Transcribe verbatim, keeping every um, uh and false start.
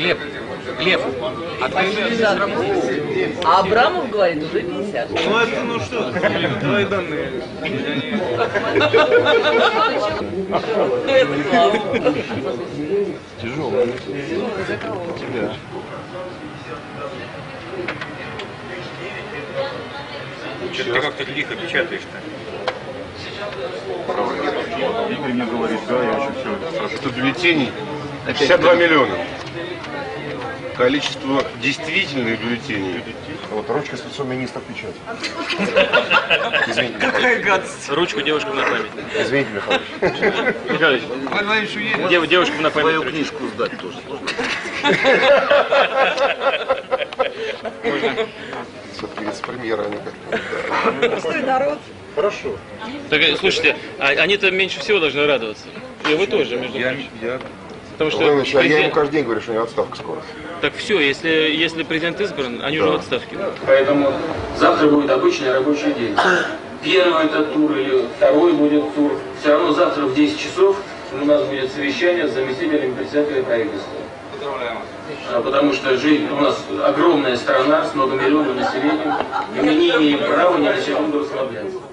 Глеб, Глеб, а ты... А Абрамов говорит, уже пятьдесят. Ну это, ну что, твои данные. Это классно. Тяжело. Тебя. Что-то ты как-то лихо печатаешь-то. Игорь мне говорит, да, я еще все. Что бюллетеней пятьдесят два миллиона. Количество действительных бюллетеней. Вот ручка спецминистра печать. Извините, Какая гадость. Ручку девушкам на память. извините, Михайлович. Михайлович, дев, девушкам на память. Твою книжку сдать тоже сложно. Все-таки вице-премьера, они как-то... Простой народ. Хорошо. Так, слушайте, а они-то меньше всего должны радоваться. И вы тоже, между прочим. Я... Потому что Владимирович, а я ему президент... каждый день говорю, что у него отставка скоро. Так все, если, если президент избран, они Да. уже в отставке. Поэтому завтра будет обычный рабочий день. Первый этот тур или второй будет тур. Все равно завтра в десять часов у нас будет совещание с заместителем председателя правительства. Потому что жизнь у нас огромная страна с многомиллионным населением, и мы не имеем права ни на секунду расслабляться.